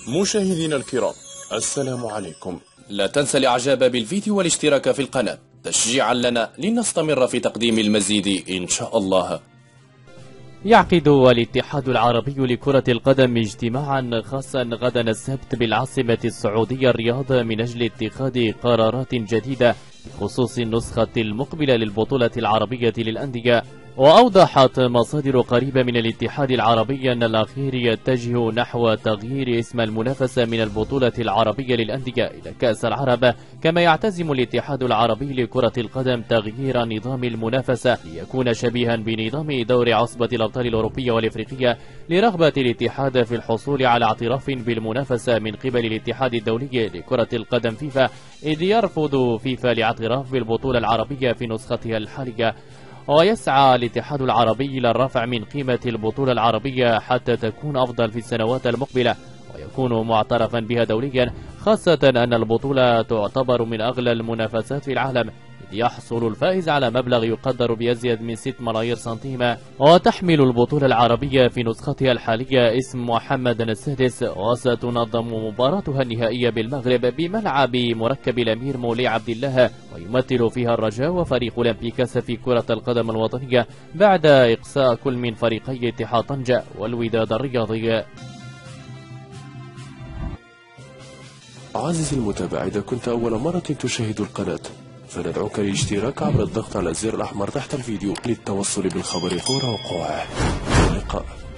مشاهدينا الكرام، السلام عليكم. لا تنسى الاعجاب بالفيديو والاشتراك في القناة تشجيعا لنا لنستمر في تقديم المزيد إن شاء الله. يعقد الاتحاد العربي لكرة القدم اجتماعا خاصا غدا السبت بالعاصمة السعودية الرياض من أجل اتخاذ قرارات جديدة بخصوص النسخة المقبلة للبطولة العربية للأندية. وأوضحت مصادر قريبة من الاتحاد العربي أن الأخير يتجه نحو تغيير اسم المنافسة من البطولة العربية للأندية إلى كأس العرب، كما يعتزم الاتحاد العربي لكرة القدم تغيير نظام المنافسة ليكون شبيها بنظام دور عصبة الأبطال الأوروبية والإفريقية، لرغبة الاتحاد في الحصول على اعتراف بالمنافسة من قبل الاتحاد الدولي لكرة القدم فيفا، إذ يرفض فيفا الاعتراف بالبطولة العربية في نسختها الحالية. ويسعى الاتحاد العربي إلى الرفع من قيمة البطولة العربية حتى تكون أفضل في السنوات المقبلة ويكون معترفا بها دوليا، خاصة أن البطولة تعتبر من أغلى المنافسات في العالم، إذ يحصل الفائز على مبلغ يقدر بأزيد من 6 ملايير سنتيم. وتحمل البطولة العربية في نسختها الحالية اسم محمد السادس، وستنظم مباراتها النهائية بالمغرب بملعب مركب الأمير مولي عبد الله، ويمثل فيها الرجاء وفريق أولمبيكاس في كرة القدم الوطنية بعد إقصاء كل من فريقي اتحاد طنجة والوداد الرياضي. عزيزي المتابع، إذا كنت أول مرة تشاهد القناة فندعوك للاشتراك عبر الضغط على الزر الأحمر تحت الفيديو للتوصل بالخبر فور وقوعه. اللقاء.